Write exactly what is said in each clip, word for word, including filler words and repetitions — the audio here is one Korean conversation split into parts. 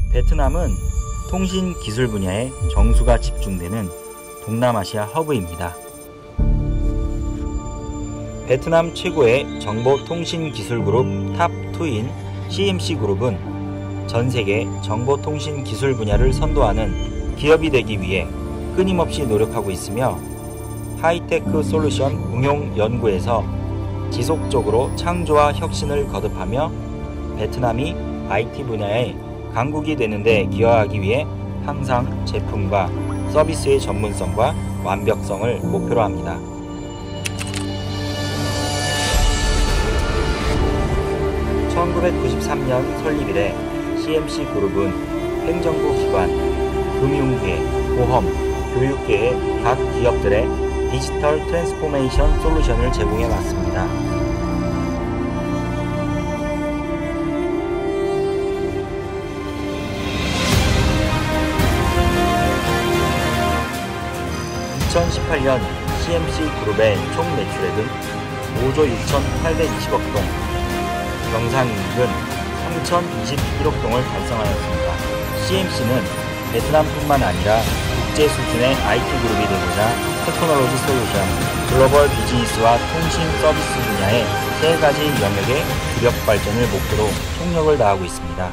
베트남은 통신 기술 분야에 정수가 집중되는 동남아시아 허브입니다. 베트남 최고의 정보통신기술그룹 탑이인 씨엠씨 그룹은 전 세계 정보통신 기술 분야를 선도하는 기업이 되기 위해 끊임없이 노력하고 있으며 하이테크 솔루션 응용 연구에서 지속적으로 창조와 혁신을 거듭하며 베트남이 아이티 분야의 강국이 되는 데 기여하기 위해 항상 제품과 서비스의 전문성과 완벽성을 목표로 합니다. 천구백구십삼 년 설립 이래 씨엠씨 그룹은 행정부 기관, 금융계, 보험, 교육계의 각 기업들의 디지털 트랜스포메이션 솔루션을 제공해 왔습니다. 이천십팔 년 씨엠씨 그룹의 총 매출액은 오조 육천팔백이십억 동, 경상이익은 삼천이십일억 동을 달성하였습니다. 씨엠씨는 베트남뿐만 아니라 국제 수준의 아이티 그룹이 되고자 테크놀로지 솔루션, 글로벌 비즈니스와 통신 서비스 분야의 세 가지 영역의 주력 발전을 목표로 총력을 다하고 있습니다.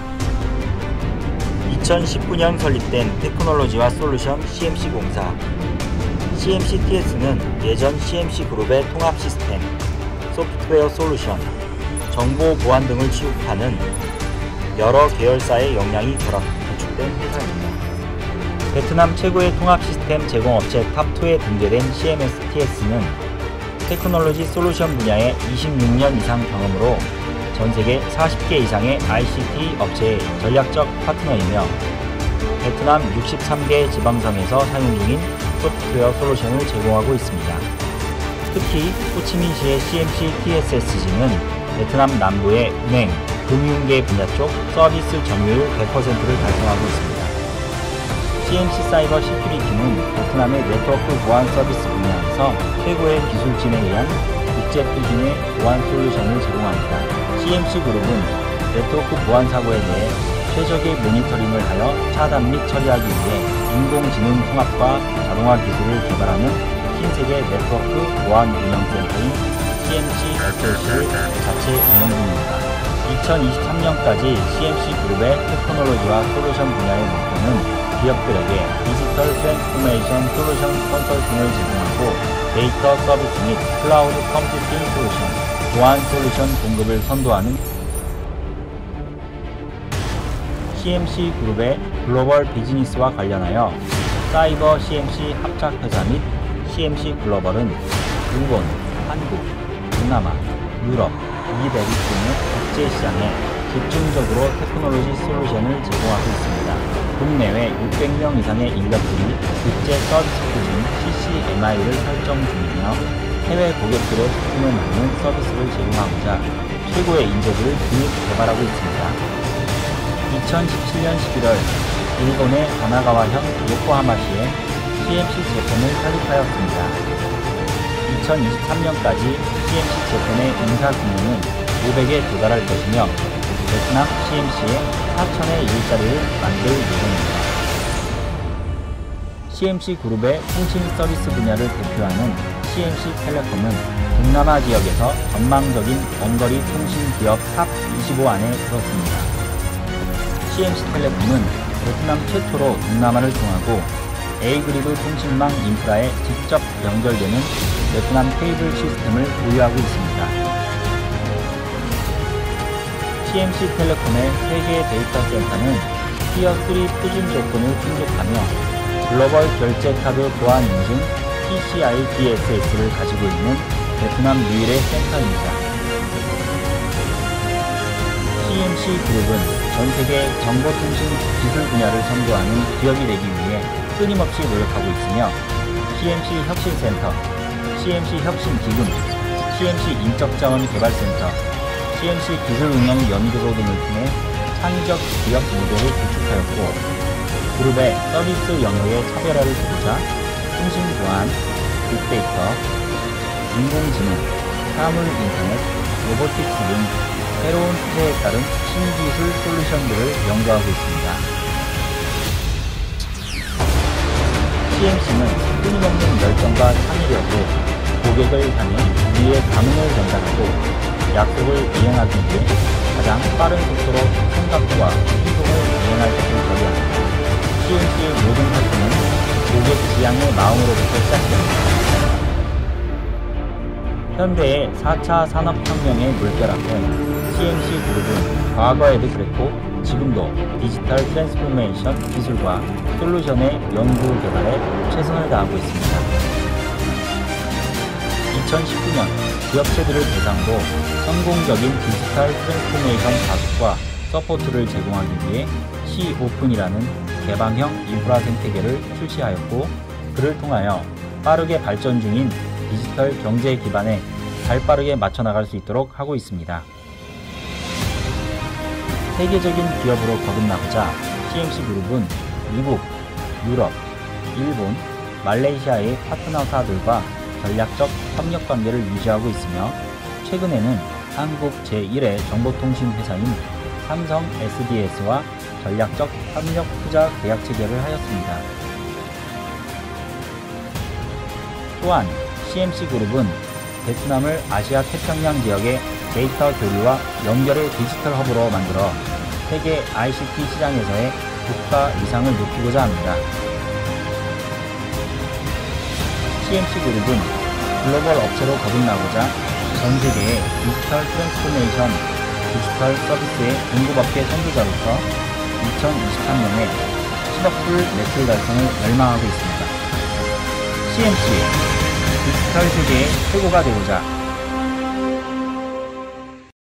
이천십구 년 설립된 테크놀로지와 솔루션 씨엠씨 공사, 씨엠씨 티에스는 예전 씨엠씨 그룹의 통합 시스템, 소프트웨어 솔루션, 정보 보안 등을 취급하는 여러 계열사의 역량이 결합, 구축된 회사입니다. 베트남 최고의 통합 시스템 제공업체 탑이에 등재된 씨엠에스 티에스는 테크놀로지 솔루션 분야의 이십육 년 이상 경험으로 전세계 사십 개 이상의 아이씨티 업체의 전략적 파트너이며 베트남 육십삼 개 지방성에서 사용 중인 소프트웨어 솔루션을 제공하고 있습니다. 특히 호치민시의 씨엠씨 티에스에스지는 베트남 남부의 은행, 금융계 분야 쪽 서비스 점유율 백 퍼센트를 달성하고 있습니다. 씨엠씨 사이버 시큐리티는 베트남의 네트워크 보안 서비스 분야에서 최고의 기술진에 의한 국제 수준의 보안 솔루션을 제공합니다. 씨엠씨 그룹은 네트워크 보안 사고에 대해 최적의 모니터링을 하여 차단 및 처리하기 위해 인공지능 통합과 자동화 기술을 개발하는 신세계 네트워크 보안 운영센터인 씨엠씨 에스에스를 자체 운영 중입니다. 이천이십삼 년까지 씨엠씨 그룹의 테크놀로지와 솔루션 분야의 목표는 기업들에게 디지털 트랜스포메이션 솔루션 컨설팅을 제공하고 데이터 서비스 및 클라우드 컴퓨팅 솔루션, 보안 솔루션 공급을 선도하는 씨엠씨 그룹의 글로벌 비즈니스와 관련하여 사이버 씨엠씨 합작회사 및 씨엠씨 글로벌은 일본, 한국, 동남아, 유럽, 이베리 등의 국제시장에 집중적으로 테크놀로지 솔루션을 제공하고 있습니다. 국내외 육백 명 이상의 인력들이 국제 서비스 표준 씨씨엠아이를 설정 중이며 해외 고객들의 수준을 맞는 서비스를 제공하고자 최고의 인재들을 교육 개발하고 있습니다. 이천십칠 년 십일월 일본의 가나가와현 요코하마시에 씨엠씨 재팬을 설립하였습니다. 이천이십삼 년까지 씨엠씨 재팬의 인사 규모는 오백에 도달할 것이며 베트남 씨엠씨의 사천의 일자리를 만들 예정입니다. 씨엠씨 그룹의 통신 서비스 분야를 대표하는 씨엠씨 텔레콤은 동남아 지역에서 전망적인 원거리 통신 기업 탑 이십오 안에 들었습니다. 씨엠씨 텔레콤은 베트남 최초로 동남아를 통하고 A그리드 통신망 인프라에 직접 연결되는 베트남 케이블 시스템을 보유하고 있습니다. 씨엠씨 텔레콤의 세 개의 데이터 센터는 티어 쓰리 표준 조건을 충족하며 글로벌 결제카드 보안 인증 피씨아이 디에스에스를 가지고 있는 베트남 유일의 센터입니다. 씨엠씨 그룹은 전세계 정보통신 기술 분야를 선도하는 기업이 되기 위해 끊임없이 노력하고 있으며 씨엠씨 혁신센터, 씨엠씨 혁신기금, 씨엠씨 인적자원 개발센터, 씨엠씨 기술응용 연구소 등을 통해 창의적 기업 모델을 구축하였고 그룹의 서비스 영역의 차별화를 두고자 통신보안, 빅데이터, 인공지능, 사물인터넷, 로보틱스 등 새로운 시대에 따른 신기술 솔루션들을 연구하고 있습니다. 씨엠씨는 끊임없는 열정과 창의력으로 고객을 향해 우리의 감흥을 전달하고 약속을 이행하기 위해 가장 빠른 속도로 생각과 행동을 이행할 것을 결의합니다. 씨엠씨의 모든 활동은 고객 지향의 마음으로부터 시작됩니다. 현대의 사 차 산업혁명의 물결 앞에 씨엠씨 그룹은 과거에도 그랬고 지금도 디지털 트랜스포메이션 기술과 솔루션의 연구 개발에 최선을 다하고 있습니다. 이천십구 년 기업체들을 대상으로 성공적인 디지털 트랜스포메이션 자습과 서포트를 제공하기 위해 C-오픈이라는 개방형 인프라 생태계를 출시하였고, 그를 통하여 빠르게 발전 중인 디지털 경제 기반에 발빠르게 맞춰 나갈 수 있도록 하고 있습니다. 세계적인 기업으로 거듭나고자 씨엠씨 그룹은 미국, 유럽, 일본, 말레이시아의 파트너사들과 전략적 협력 관계를 유지하고 있으며, 최근에는 한국 제일의 정보통신 회사인 삼성 에스디에스와 전략적 협력 투자 계약 체결을 하였습니다. 또한 씨엠씨 그룹은 베트남을 아시아 태평양 지역의 데이터 교류와 연결의 디지털 허브로 만들어 세계 아이씨티 시장에서의 국가 위상을 높이고자 합니다. 씨엠씨 그룹은 글로벌 업체로 거듭나고자 전 세계의 디지털 트랜스포메이션, 디지털 서비스의 공급업계 선두자로서 이천이십삼 년에 십억 불 매출 달성을 열망하고 있습니다. 씨엠씨, 디지털 세계의 최고가 되고자